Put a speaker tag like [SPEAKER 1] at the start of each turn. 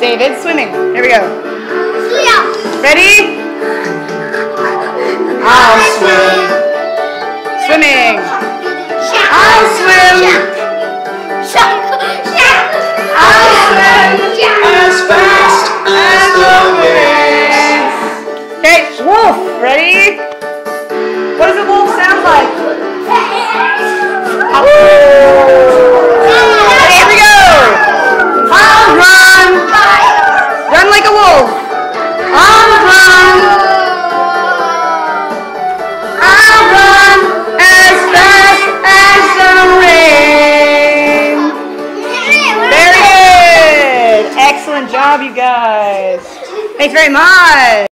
[SPEAKER 1] David, swimming. Here we go.
[SPEAKER 2] Yeah.
[SPEAKER 1] Ready? I'll swim. Swimming. I'll swim. I'll swim as fast as the wind. Okay, wolf. Ready? What does a wolf sound like? Here we go. I'll run. Run like a wolf. I'll run. I'll run as fast as the rain. Very good. Excellent job, you guys. Thanks very much.